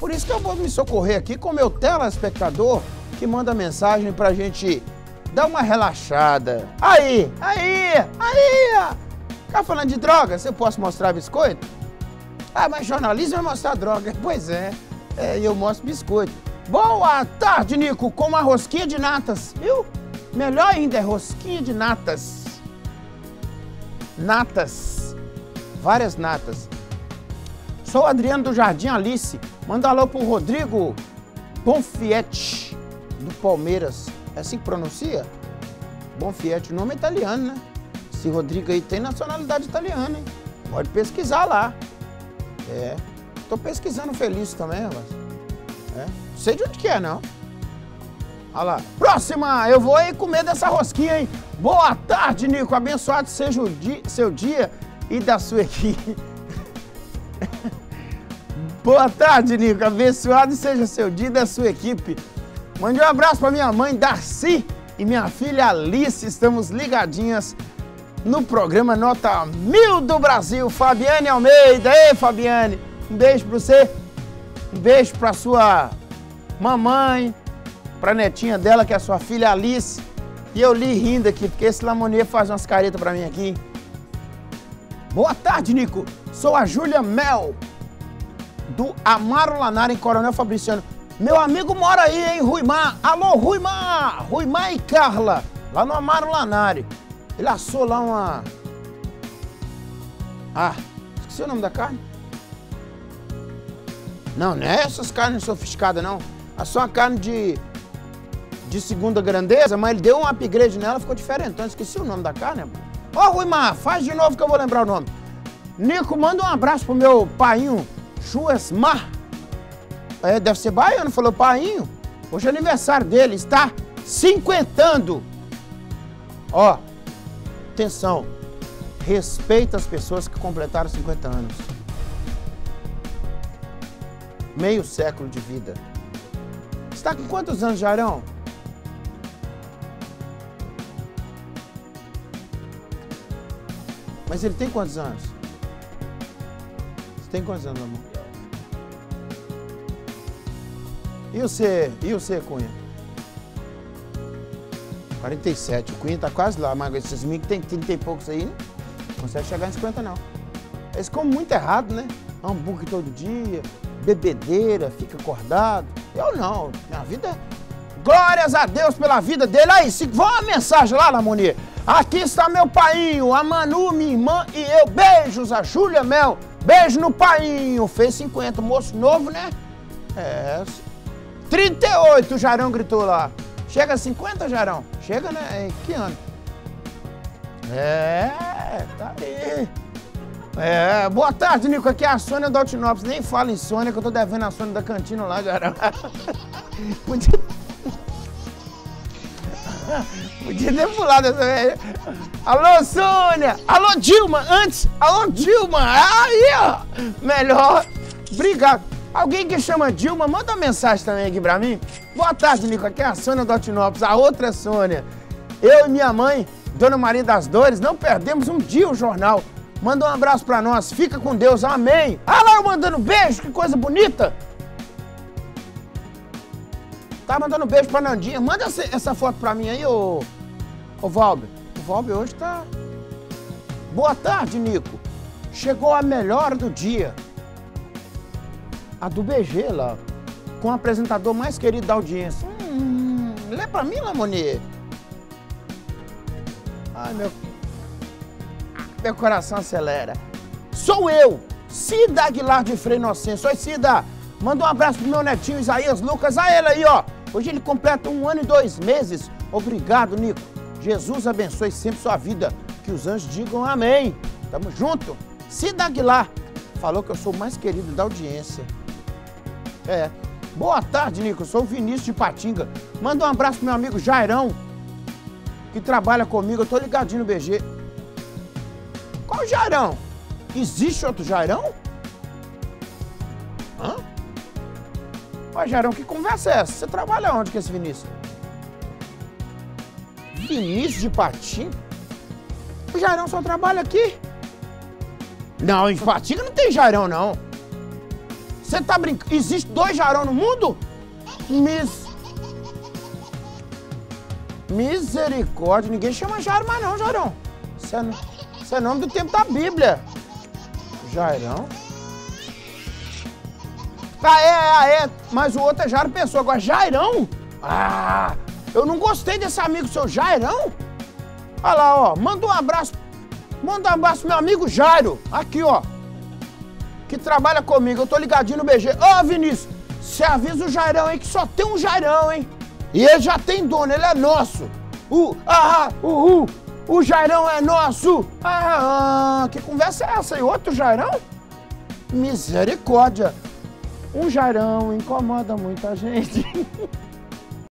por isso que eu vou me socorrer aqui com o meu telespectador que manda mensagem pra gente dar uma relaxada. Aí! Tá falando de droga? Você posso mostrar biscoito? Ah, mas jornalismo é mostrar droga. Pois é, eu mostro biscoito. Boa tarde, Nico, com uma rosquinha de natas, viu? Melhor ainda é rosquinha de natas. Natas. Várias natas. Sou o Adriano do Jardim Alice. Manda alô pro Rodrigo Bonfietti, do Palmeiras. É assim que pronuncia? Bonfietti, o nome é italiano, né? Esse Rodrigo aí tem nacionalidade italiana, hein? Pode pesquisar lá. Tô pesquisando feliz também, rapaz. Não sei de onde que é, não. Olha lá. Próxima! Eu vou aí comer dessa rosquinha, hein? Boa tarde, Nico. Abençoado seja o seu dia e da sua equipe. Boa tarde, Nico. Abençoado seja seu dia e da sua equipe. Mande um abraço para minha mãe, Darcy, e minha filha Alice. Estamos ligadinhas no programa Nota 1000 do Brasil. Fabiane Almeida. Ei, Fabiane. Um beijo para você. Um beijo para sua mamãe, para a netinha dela, que é a sua filha Alice. E eu li rindo aqui, porque esse Lamonier faz umas caretas para mim aqui. Boa tarde, Nico. Sou a Júlia Mel, do Amaro Lanari, em Coronel Fabriciano. Meu amigo mora aí, hein, Ruimar. Alô, Ruimar! Ruimar e Carla, lá no Amaro Lanari. Ele assou lá uma... esqueci o nome da carne. Não é essas carnes sofisticadas, não. Assou uma carne de segunda grandeza, mas ele deu um upgrade nela, ficou diferente. Então, esqueci o nome da carne. Ô, Ruimar, faz de novo que eu vou lembrar o nome. Nico, manda um abraço pro meu painho, Chuesmar. Deve ser baiano, falou painho. Hoje é aniversário dele, está cinquentando. Ó, atenção, respeita as pessoas que completaram 50 anos. Meio século de vida. Você tá com quantos anos, Jairão? Mas ele tem quantos anos? Você tem quantos anos, amor? E você, Cunha? 47. O Cunha tá quase lá, mas esses meninos que tem 30 e poucos aí, não consegue chegar em 50, não. Eles comem muito errado, né? Hambúrguer todo dia, bebedeira, fica acordado. Eu não, minha vida... Glórias a Deus pela vida dele. Aí, vão uma mensagem lá, Lamonier. Aqui está meu painho, a Manu, minha irmã e eu. Beijos, a Júlia Mel. Beijo no painho. Fez 50, moço novo, né? 38, o Jarão gritou lá. Chega a 50, Jarão? Chega, né? Que ano? Tá aí. Boa tarde, Nico. Aqui é a Sônia da Altinópolis. Nem fala em Sônia, que eu tô devendo a Sônia da cantina lá, Jarão. Podia ter pulado essa velha. Alô, Sônia! Alô, Dilma! Antes! Alô, Dilma! Aí, ó! Melhor. Obrigado. Alguém que chama Dilma, manda uma mensagem também aqui pra mim. Boa tarde, Nico. Aqui é a Sônia do Altinópolis, a outra Sônia. Eu e minha mãe, Dona Maria das Dores, não perdemos um dia o jornal. Manda um abraço pra nós. Fica com Deus. Amém. Ah lá, eu mandando beijo. Que coisa bonita. Tá mandando beijo pra Nandinha. Manda essa foto pra mim aí, ô Valber. O Valber hoje tá... Boa tarde, Nico. Chegou a melhor do dia. A do BG lá. Com o apresentador mais querido da audiência. Lê pra mim, Lamonier. Ai, meu coração acelera. Sou eu, Cida Aguilar de Frei Inocêncio. Oi, Cida. Manda um abraço pro meu netinho Isaías Lucas. A ele aí, ó. Hoje ele completa 1 ano e 2 meses. Obrigado, Nico. Jesus abençoe sempre sua vida. Que os anjos digam amém. Tamo junto. Cida Aguilar falou que eu sou o mais querido da audiência. Boa tarde, Nico. Eu sou o Vinícius de Patinga. Manda um abraço pro meu amigo Jairão, que trabalha comigo. Eu tô ligadinho no BG. Qual Jairão? Existe outro Jairão? Ó, Jairão, que conversa é essa? Você trabalha onde com esse Vinícius? Vinícius de Patinga? O Jairão só trabalha aqui? Não, em Patinga não tem Jairão, não. Você tá brincando? Existe 2 Jairão no mundo? Misericórdia, ninguém chama Jairo mais não, Jairão. Isso é nome do tempo da Bíblia. Jairão? Mas o outro é Jairo Pessoa. Agora, Jairão? Ah, eu não gostei desse amigo seu, Jairão. Olha lá, ó, manda um abraço pro meu amigo Jairo. Aqui, ó, que trabalha comigo, eu tô ligadinho no BG. Ô, Vinícius, você avisa o Jairão aí que só tem um Jairão, hein? E ele já tem dono, ele é nosso. O Jairão é nosso. Que conversa é essa aí? Outro Jairão? Misericórdia. Um Jairão incomoda muita gente.